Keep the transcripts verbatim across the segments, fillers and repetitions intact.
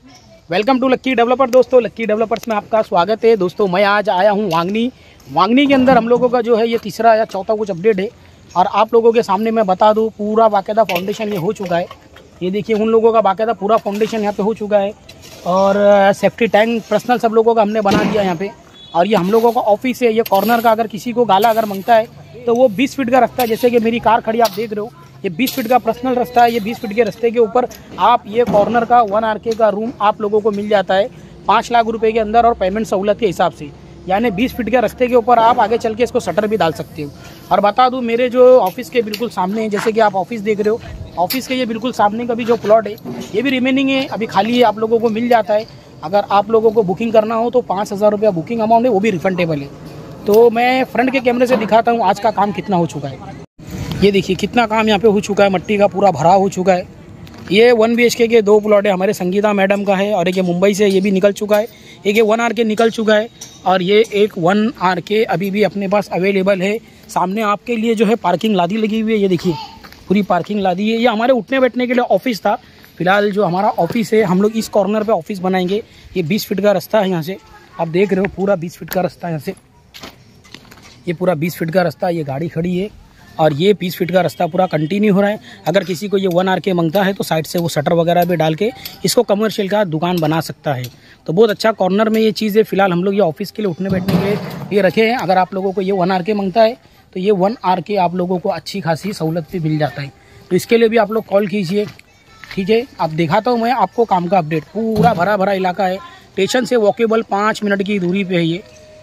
Welcome to lucky developer. दोस्तों लक्की developers में आपका स्वागत है। दोस्तों मैं आज आया हूँ वांगनी। वांगनी के अंदर हम लोगों का जो है ये तीसरा या चौथा कुछ अपडेट है और आप लोगों के सामने मैं बता दूँ पूरा बाकायदा फाउंडेशन ये हो चुका है। ये देखिए उन लोगों का बाकायदा पूरा फाउंडेशन यहाँ पे हो चुका है और सेफ्टी टैंक पर्सनल सब लोगों का हमने बना दिया यहाँ पे। और ये हम लोगों का ऑफिस है। ये कॉर्नर का अगर किसी को गाला अगर मांगता है तो वो बीस फीट का रास्ता है। जैसे कि मेरी कार खड़ी आप देख रहे हो, ये बीस फीट का पर्सनल रास्ता है। ये बीस फीट के रास्ते के ऊपर आप ये कॉर्नर का वन आर के का रूम आप लोगों को मिल जाता है पाँच लाख रुपए के अंदर और पेमेंट सहूलत के हिसाब से। यानी बीस फीट के रास्ते के ऊपर आप आगे चल के इसको शटर भी डाल सकते हो। और बता दूं मेरे जो ऑफिस के बिल्कुल सामने है, जैसे कि आप ऑफिस देख रहे हो, ऑफिस के ये बिल्कुल सामने का भी जो प्लॉट है ये भी रिमेनिंग है, अभी खाली है, आप लोगों को मिल जाता है। अगर आप लोगों को बुकिंग करना हो तो पाँच हज़ार रुपया बुकिंग अमाउंट है, वो भी रिफंडेबल है। तो मैं फ्रंट के कैमरे से दिखाता हूँ आज का काम कितना हो चुका है। ये देखिए कितना काम यहाँ पे हो चुका है, मट्टी का पूरा भरा हो चुका है। ये वन बी एच के के दो प्लॉट है, हमारे संगीता मैडम का है और एक ये मुंबई से ये भी निकल चुका है। एक ये वन आर के निकल चुका है और ये एक वन आर के अभी भी अपने पास अवेलेबल है। सामने आपके लिए जो है पार्किंग लादी लगी हुई है, ये देखिए पूरी पार्किंग लादी है। ये हमारे उठने बैठने के लिए ऑफिस था। फिलहाल जो हमारा ऑफिस है हम लोग इस कॉर्नर पे ऑफिस बनाएंगे। ये बीस फीट का रास्ता है, यहाँ से आप देख रहे हो पूरा बीस फीट का रास्ता है। यहाँ से ये पूरा बीस फीट का रास्ता, ये गाड़ी खड़ी है और ये बीस फीट का रास्ता पूरा कंटिन्यू हो रहा है। अगर किसी को ये वन आर के मांगता है तो साइड से वो शटर वगैरह भी डाल के इसको कमर्शियल का दुकान बना सकता है। तो बहुत अच्छा कॉर्नर में ये चीज़ है। फिलहाल हम लोग ये ऑफिस के लिए उठने बैठने के लिए ये रखे हैं। अगर आप लोगों को ये वन आर के मांगता है तो ये वन आर के आप लोगों को अच्छी खासी सहूलत भी मिल जाता है। तो इसके लिए भी आप लोग कॉल कीजिए, ठीक है। अब दिखाता हूँ मैं आपको काम का अपडेट। पूरा भरा भरा इलाका है, स्टेशन से वॉकेबल पाँच मिनट की दूरी पे है। ये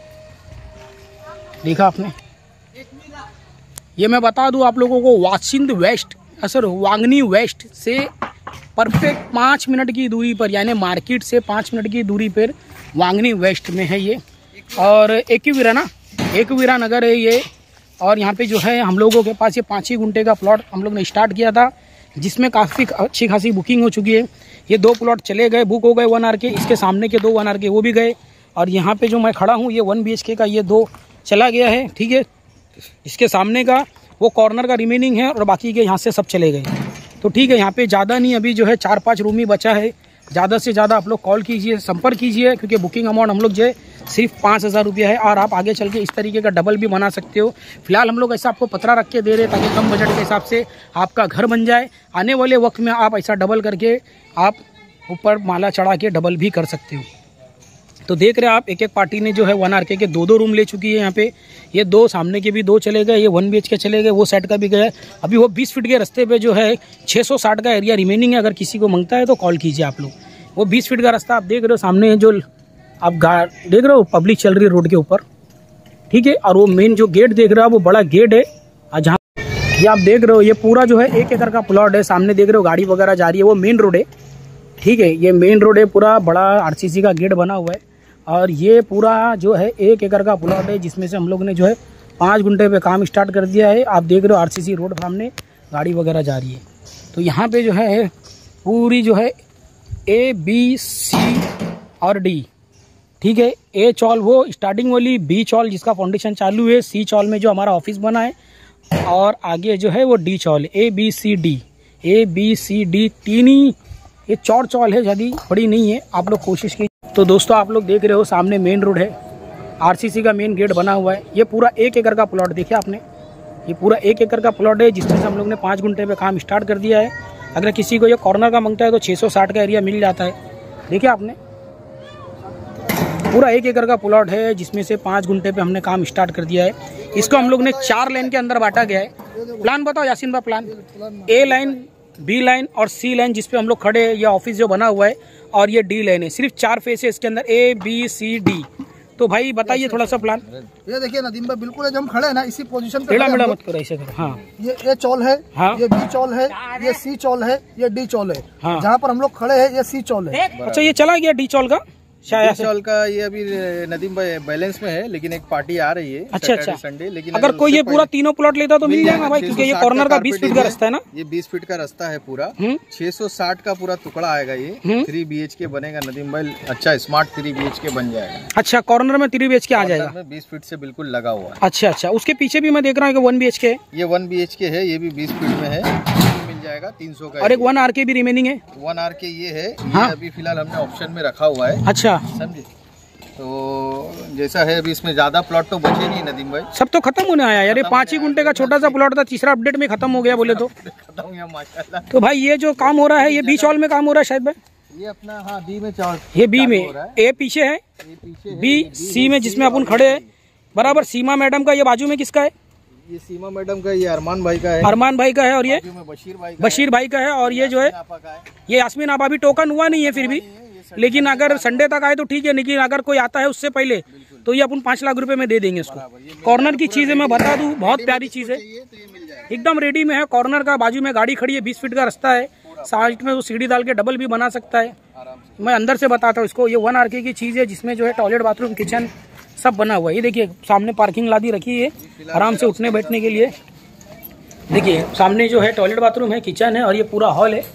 देखा आपने। ये मैं बता दूं आप लोगों को Vashind west sir Vangani west से परफेक्ट पाँच मिनट की दूरी पर, यानी मार्केट से पाँच मिनट की दूरी पर वांगनी वेस्ट में है ये। और एकवीरा ना एकवीरा नगर है ये। और यहाँ पे जो है हम लोगों के पास ये पाँच ही घंटे का प्लॉट हम लोग ने स्टार्ट किया था, जिसमें काफ़ी अच्छी खासी बुकिंग हो चुकी है। ये दो प्लॉट चले गए, बुक हो गए वन आर के। इसके सामने के दो वन आर के वो भी गए। और यहाँ पे जो मैं खड़ा हूँ ये वन बी एच के का ये दो चला गया है, ठीक है। इसके सामने का वो कॉर्नर का रिमेनिंग है और बाकी के यहाँ से सब चले गए। तो ठीक है, यहाँ पे ज़्यादा नहीं, अभी जो है चार पाँच रूम ही बचा है। ज़्यादा से ज़्यादा आप लोग कॉल कीजिए, संपर्क कीजिए, क्योंकि बुकिंग अमाउंट हम लोग जो है सिर्फ पाँच हज़ार रुपया है और आप आगे चल के इस तरीके का डबल भी बना सकते हो। फिलहाल हम लोग ऐसा आपको पतरा रख के दे रहे हैं ताकि कम बजट के हिसाब से आपका घर बन जाए। आने वाले वक्त में आप ऐसा डबल करके आप ऊपर माला चढ़ा के डबल भी कर सकते हो। तो देख रहे हैं आप एक एक पार्टी ने जो है वन आर के के दो दो रूम ले चुकी है यहाँ पे। ये दो सामने के भी दो चले गए, ये वन बी एच के चले गए, वो साइड का भी गया। अभी वो बीस फीट के रास्ते पे जो है छः सौ साठ का एरिया रिमेनिंग है। अगर किसी को मांगता है तो कॉल कीजिए आप लोग। वो बीस फीट का रास्ता आप देख रहे हो सामने जो आप गा देख रहे हो पब्लिक चल रही है रोड के ऊपर, ठीक है। और वो मेन जो गेट देख रहे हो वो बड़ा गेट है। और जहाँ ये आप देख रहे हो ये पूरा जो है एक एकड़ का प्लॉट है। सामने देख रहे हो गाड़ी वगैरह जा रही है, वो मेन रोड है, ठीक है। ये मेन रोड है, पूरा बड़ा आर सी सी का गेट बना हुआ है। और ये पूरा जो है एक एकड़ का प्लॉट है, जिसमें से हम लोग ने जो है पाँच घंटे पे काम स्टार्ट कर दिया है। आप देख रहे हो आरसीसी रोड सामने गाड़ी वगैरह जा रही है। तो यहाँ पे जो है पूरी जो है ए बी सी और डी, ठीक है। ए चौल वो स्टार्टिंग वाली, बी चौल जिसका फाउंडेशन चालू है, सी चौल में जो हमारा ऑफिस बना है, और आगे जो है वो D chawl. A B C D A B C D तीन ही ये चौड़ चौल है, ज़्यादा बड़ी नहीं है। आप लोग कोशिश कीजिए। तो दोस्तों आप लोग देख रहे हो सामने मेन रोड है, आरसीसी का मेन गेट बना हुआ है। ये पूरा एक एकड़ का प्लॉट देखिए आपने, ये पूरा एक एकड़ का प्लॉट है, जिसमें से हम लोग ने पाँच घंटे पे काम स्टार्ट कर दिया है। अगर किसी को ये कॉर्नर का मांगता है तो छः सौ साठ का एरिया मिल जाता है। देखिए आपने पूरा एक एकड़ का प्लॉट है, जिसमें से पाँच घंटे पे हमने काम स्टार्ट कर दिया है। इसको हम लोग ने चार लाइन के अंदर बांटा गया है। प्लान बताओ यासीन भाई, plan A line, B line और सी लाइन जिस पे हम लोग खड़े हैं, ये ऑफिस जो बना हुआ है, और ये डी लाइन है। सिर्फ चार फेस है इसके अंदर, ए बी सी डी। तो भाई बताइए थोड़ा सा प्लान। ये देखिए नदीम भाई, बिल्कुल जो हम खड़े हैं ना इसी पोजीशन पे। टेढ़ा मेढ़ा मत करो, ऐसे करो। हाँ, ये ए चौल है, हाँ? ये बी चौल है, ये सी चौल है, ये डी चौल है। हाँ। जहाँ पर हम लोग खड़े हैं ये सी चौल है। अच्छा, ये चला गया डी चौल का शायद चौल का। ये अभी नदीम भाई बैलेंस में है, लेकिन एक पार्टी आ रही है। अच्छा अच्छा संडे। लेकिन अगर कोई ये पूरा तीनों प्लॉट लेता तो मिल जाएगा भाई, क्योंकि ये कॉर्नर का बीस फीट का रास्ता है ना। ये बीस फीट का रास्ता है पूरा, छह सौ साठ का पूरा टुकड़ा आएगा। ये थ्री बी एच के बनेगा नदीम भाई। अच्छा स्मार्ट थ्री बी एच के बन जाएगा। अच्छा, कॉर्नर में थ्री बी एच के आ जाएगा, बीस फीट से बिल्कुल लगा हुआ है। अच्छा अच्छा, उसके पीछे भी मैं देख रहा हूँ वन बी एच के। ये वन बी एच के है, ये भी बीस फीट में है। जाएगा तीन सौ का। और एक वन आर के भी रिमेनिंग है। वन आर के ये है, हाँ? ये अभी फिलहाल हमने ऑप्शन में रखा हुआ है। अच्छा, समझे। तो जैसा है अभी इसमें ज्यादा प्लॉट तो बचे नहीं नदीम भाई, सब तो खत्म होने आया यार। ये पाँच ही गुंटे का छोटा सा प्लॉट था, तीसरा अपडेट में खत्म हो गया बोले तो। खत्म हो गया माशाल्लाह। तो भाई ये जो काम हो रहा है ये बी चौल में काम हो रहा है शायद भाई, ये अपना हाँ बी में चावल, ये बी में, ए पीछे है, ये पीछे बी सी में जिसमें अपन खड़े हैं बराबर। सीमा मैडम का ये बाजू में किसका है? ये सीमा मैडम का, ये अरमान भाई का है, अरमान भाई का है। और ये बाजू में बशीर भाई का बशीर भाई का है। और ये जो है आपा का है। ये यास्मीन आपा भी टोकन हुआ नहीं है फिर भी, लेकिन अगर संडे तक आए तो ठीक है, लेकिन अगर कोई आता है उससे पहले तो ये अपन पाँच लाख रुपए में दे देंगे इसको। कॉर्नर की चीज है, मैं बता दूं बहुत प्यारी चीज है, एकदम रेडी में है। कॉर्नर का बाजू में गाड़ी खड़ी है, बीस फीट का रास्ता है, साइड में वो सीढ़ी डाल के डबल भी बना सकता है। मैं अंदर से बताता हूँ इसको। ये वन आर के की चीज है जिसमें जो है टॉयलेट, बाथरूम, किचन सब बना हुआ है। ये देखिए सामने पार्किंग लादी रखी है आराम से उठने बैठने के लिए। देखिए सामने जो है टॉयलेट, बाथरूम है, किचन है और ये पूरा हॉल है।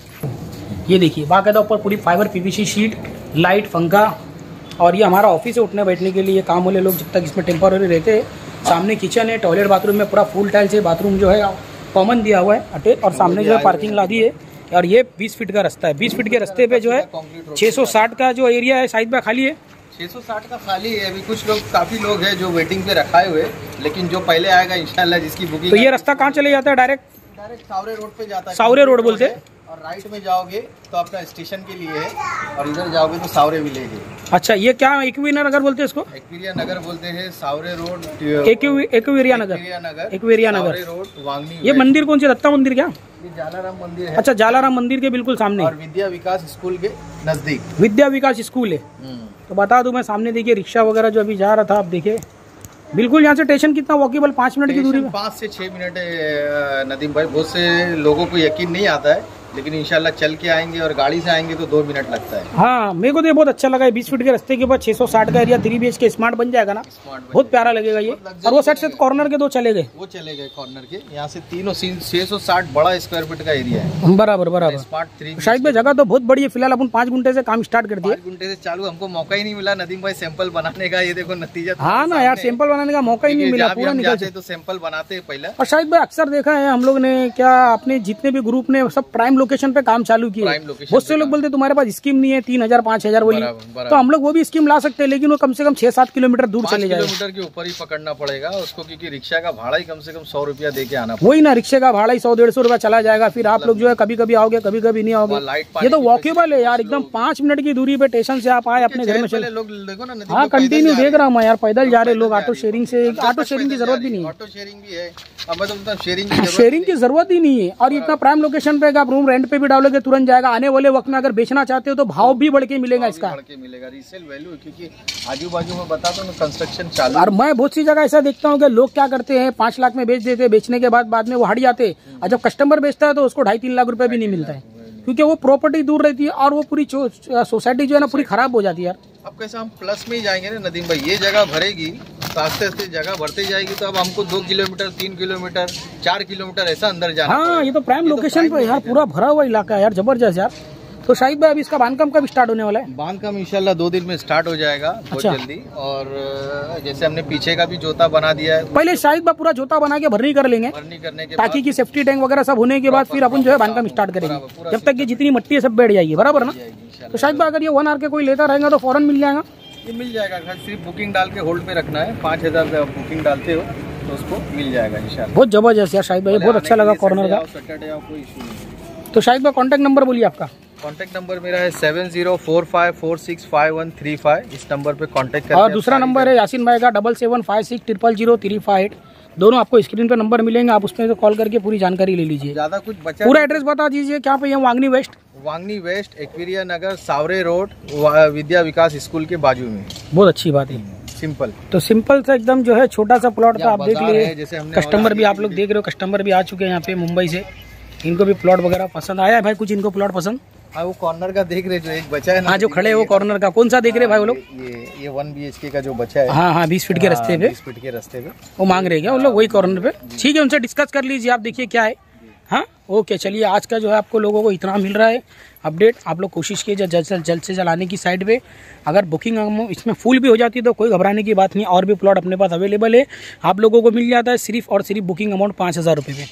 ये देखिए बाकायदा ऊपर पूरी फाइबर पीवीसी शीट, लाइट, पंखा। और ये हमारा ऑफिस है उठने बैठने के लिए, काम वाले लोग जब तक इसमें टेम्पररी रहते हैं। सामने किचन है, टॉयलेट बाथरूम में पूरा फुल टाइल्स है, बाथरूम जो है कॉमन दिया हुआ है अटैच। और सामने जो है पार्किंग लादी है। और ये बीस फीट का रास्ता है। बीस फीट के रास्ते पे जो है छह सौ साठ का जो एरिया है साइड में खाली है, छह सौ साठ का खाली है। अभी कुछ लोग, काफी लोग हैं जो वेटिंग पे रखाए हुए, लेकिन जो पहले आएगा इंशाल्लाह जिसकी बुकिंग। तो ये रास्ता कहाँ चले जाता है? डायरेक्ट डायरेक्ट सावरे रोड पे जाता है। सावरे रोड बोलते हैं। और राइट में जाओगे तो अपना स्टेशन के लिए है, और इधर जाओगे तो सावरे मिलेगी। अच्छा, ये क्या एक्वीरिया नगर बोलते हैं इसको? एक्वीरिया नगर बोलते हैं, सावरे रोड, एक्वीरिया नगर, नगर, एक्वीरिया नगर रोड, वांगनी। ये मंदिर कौन सी? दत्ता मंदिर क्या? ये जालाराम मंदिर है। अच्छा, जालाराम मंदिर के बिल्कुल सामने और विद्या विकास स्कूल के नजदीक विद्या विकास स्कूल है। तो बता दूं मैं, सामने देखिए रिक्शा वगैरह जो अभी जा रहा था, आप देखिए बिल्कुल यहाँ से स्टेशन कितना वॉकेबल, पाँच मिनट की दूरी में, पाँच से छह मिनट है नदीम भाई। बहुत से लोगों को यकीन नहीं आता है, लेकिन इंशाल्लाह चल के आएंगे और गाड़ी से आएंगे तो दो मिनट लगता है। हाँ, मेरे को तो ये बहुत अच्छा लगा है। बीस फीट के रास्ते के बाद छह सौ साठ का area, three B H K smart बन जाएगा ना, बहुत प्यारा लगेगा ये। और वो साइड से कॉर्नर के दो चले गए, वो चले गए कॉर्नर के। यहाँ से तीनों छह सौ साठ बड़ा स्क्वायर फीट का एरिया है। बराबर बराबर। स्मार्ट थ्री शायद में जगह तो बहुत बड़ी है। फिलहाल अपन पाँच घंटे से काम स्टार्ट कर दिया, पाँच घंटे से चालू। हमको मौका ही नहीं मिला नदीम भाई सैंपल बनाने का। ये देखो नतीजा। हाँ ना यार, सैंपल बनाने का मौका ही नहीं मिला, पूरा निकल तो सैंपल बनाते हैं पहले। और शायद भाई अक्सर देखा है हम लोग ने, क्या अपने जितने भी ग्रुप ने सब प्राइम लोकेशन पे काम चालू किया। बहुत से लोग बोलते तुम्हारे पास स्कीम नहीं है, तीन हजार पाँच हजार वाली, तो हम लोग वो भी स्कीम ला सकते हैं, लेकिन वो कम से कम छह सात किलोमीटर दूर चले जाएगा। किलोमीटर के ऊपर ही पकड़ना पड़ेगा उसको, क्योंकि रिक्शा का भाड़ा ही कम से कम सौ रुपया दे के आना। वही ना, रिक्शे का भाड़ा ही सौ डेढ़ सौ रुपया चला जाएगा। फिर आप लोग जो है कभी कभी आओगे, कभी कभी नहीं आओगे। ये तो वॉकेबल है यार, एकदम पाँच मिनट की दूरी पे स्टेशन से आप आए अपने घर में चले। लोग देखो ना, हाँ कंटिन्यू देख रहा हूँ यार, पैदल जा रहे लोग, ऑटो शेयरिंग से। ऑटो शेयरिंग की जरूरत भी नहीं है, ऑटो शेयरिंग भी है। अब मैं तो बताऊं, शेयरिंग शेयरिंग की जरूरत ही नहीं है। और इतना प्राइम लोकेशन पे आप रूम रेंट पे भी डालोगे तुरंत जाएगा। आने वाले वक्त में अगर बेचना चाहते हो तो भाव भी बढ़ के मिलेगा इसका, बढ़ के मिलेगा रीसेल वैल्यू, क्योंकि आजू बाजू में बता दो कंस्ट्रक्शन चालू। और मैं बहुत सी जगह ऐसा देखता हूँ कि लोग क्या करते हैं, पांच लाख में बेच देते हैं, बेचने के बाद बाद में वो हट जाते, और जब कस्टमर बेचता है तो उसको ढाई तीन लाख रुपए भी नहीं मिलता है, क्योंकि वो प्रॉपर्टी दूर रहती है और वो पूरी सोसाइटी जो है ना पूरी खराब हो जाती है यार। अब कैसे हम प्लस में ही जाएंगे ना नदीम भाई, ये जगह भरेगी तो आस्ते आस्ते जगह भरते जाएगी, तो अब हमको दो किलोमीटर, तीन किलोमीटर, चार किलोमीटर ऐसा अंदर जाना। हाँ, ये तो प्राइम लोकेशन पे यार, पूरा भरा हुआ इलाका है यार, जबरदस्त यार। तो शाहिद भाई अभी इसका बांधकाम कब स्टार्ट होने वाला है? बांधकाम इंशाल्लाह दो दिन में स्टार्ट हो जाएगा, बहुत अच्छा। जल्दी। और जैसे हमने पीछे का भी जोता बना दिया है, पहले शाहिद भाई पूरा जोता बना के भरनी कर लेंगे, भरनी करने के ताकि की सेफ्टी टैंक वगैरह सब होने के बाद फिर अपन जो है बांधकाम स्टार्ट करेंगे। जब तक ये जितनी मट्टी है सब बैठ जाएगी, बराबर ना? तो शाहिद भाई अगर ये वन आर के कोई लेता रहेगा तो फौरन मिल जाएगा? ये मिल जाएगा, सिर्फ बुकिंग डाल के होल्ड पे रखना है। पाँच हजार बुकिंग डालते हो तो उसको मिल जाएगा इंशाल्लाह। बहुत जबरदस्त यार शाहिद भाई, बहुत अच्छा लगा कॉर्नर का। सैटरडे आओ, कोई इशू नहीं। तो शाहिद भाई कॉन्टैक्ट नंबर बोलिए आपका। कॉन्टैक्ट नंबर मेरा है seven zero four five four six five one three five. इस नंबर पे कॉन्टैक्ट करें। और दूसरा नंबर है यासीन भाई का double seven five six triple zero three five eight. दोनों आपको स्क्रीन पे नंबर मिलेंगे, आप उसमें कॉल करके पूरी जानकारी ले लीजिए। ज्यादा कुछ बचा, पूरा एड्रेस बता दीजिए क्या पे है? Vangani west, Vangani west, Ekvira Nagar, Savare road, विद्या विकास स्कूल के बाजू में। बहुत अच्छी बात है, सिंपल। तो सिंपल से एकदम जो है छोटा सा प्लॉट था, आप देख लिए। जैसे कस्टमर भी आप लोग देख रहे हो, कस्टमर भी आ चुके हैं यहाँ पे मुंबई से, इनको भी प्लॉट वगैरह पसंद आया है भाई। कुछ इनको प्लॉट पसंद? हाँ, वो कॉर्नर का देख रहे जो एक बचा है ना, हाँ जो खड़े हैं वो कॉर्नर का, कौन सा देख रहे भाई वो लोग? ये ये वन बी एच के का जो बचा है। हाँ हाँ, बीस फीट के रास्ते पे, बीस फीट के रास्ते पे वो मांग रहे क्या वो लोग? वही कॉर्नर पे, ठीक है, उनसे डिस्कस कर लीजिए, आप देखिए क्या है। हाँ ओके, चलिए आज का जो है आपको लोगों को इतना मिल रहा है अपडेट। आप लोग कोशिश कीजिए जल्द से जल्द से जलाने की साइड पे। अगर बुकिंग इसमें फुल भी हो जाती है तो कोई घबराने की बात नहीं, और भी प्लॉट अपने पास अवेलेबल है, आप लोगों को मिल जाता है सिर्फ और सिर्फ बुकिंग अमाउंट पाँच हज़ार रुपये में।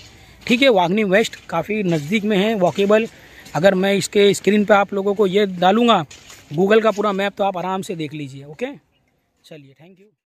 ठीक है, वागनी वेस्ट काफ़ी नज़दीक में है, वॉकेबल। अगर मैं इसके स्क्रीन पे आप लोगों को ये डालूंगा गूगल का पूरा मैप, तो आप आराम से देख लीजिए। ओके, चलिए, थैंक यू।